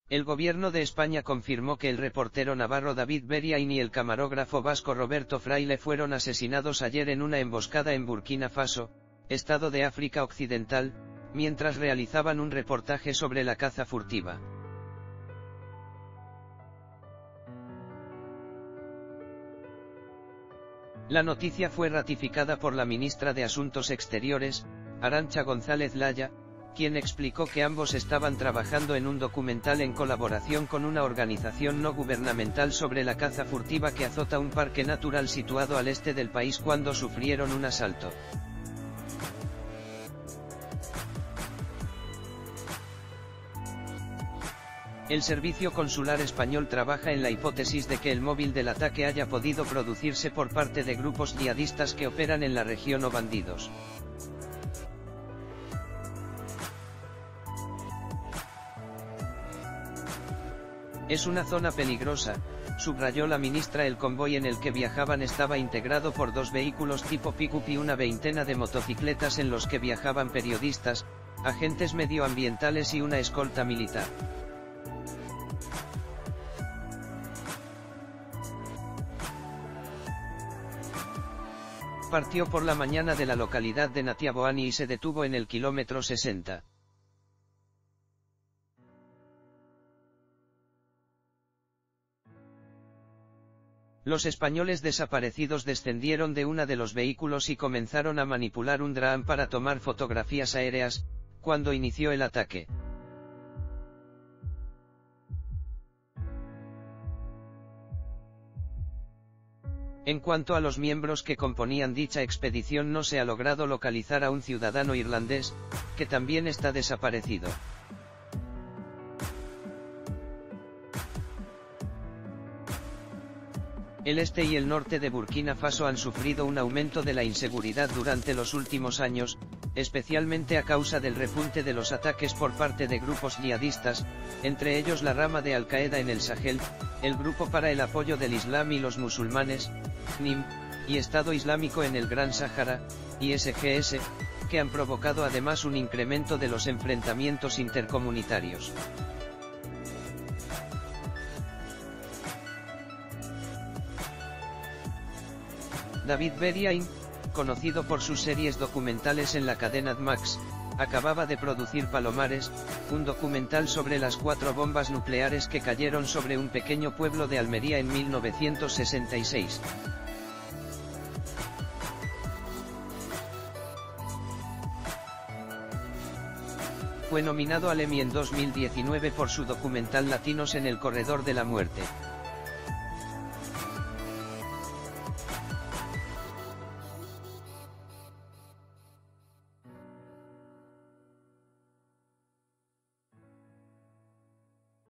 El gobierno de España confirmó que el reportero navarro David Beriain y el camarógrafo vasco Roberto Fraile fueron asesinados ayer en una emboscada en Burkina Faso, estado de África Occidental, mientras realizaban un reportaje sobre la caza furtiva. La noticia fue ratificada por la ministra de Asuntos Exteriores, Arantxa González Laya, quien explicó que ambos estaban trabajando en un documental en colaboración con una organización no gubernamental sobre la caza furtiva que azota un parque natural situado al este del país cuando sufrieron un asalto. El servicio consular español trabaja en la hipótesis de que el móvil del ataque haya podido producirse por parte de grupos yihadistas que operan en la región o bandidos. Es una zona peligrosa, subrayó la ministra. El convoy en el que viajaban estaba integrado por 2 vehículos tipo pick-up y una veintena de motocicletas en los que viajaban periodistas, agentes medioambientales y una escolta militar. Partió por la mañana de la localidad de Natiaboani y se detuvo en el kilómetro 60. Los españoles desaparecidos descendieron de uno de los vehículos y comenzaron a manipular un dron para tomar fotografías aéreas, cuando inició el ataque. En cuanto a los miembros que componían dicha expedición, no se ha logrado localizar a un ciudadano irlandés, que también está desaparecido. El este y el norte de Burkina Faso han sufrido un aumento de la inseguridad durante los últimos años, especialmente a causa del repunte de los ataques por parte de grupos yihadistas, entre ellos la rama de Al-Qaeda en el Sahel, el Grupo para el Apoyo del Islam y los Musulmanes, GNIM, y Estado Islámico en el Gran Sáhara, ISGS, que han provocado además un incremento de los enfrentamientos intercomunitarios. David Beriain, conocido por sus series documentales en la cadena Max, acababa de producir Palomares, un documental sobre las 4 bombas nucleares que cayeron sobre un pequeño pueblo de Almería en 1966. Fue nominado al Emmy en 2019 por su documental Latinos en el Corredor de la Muerte.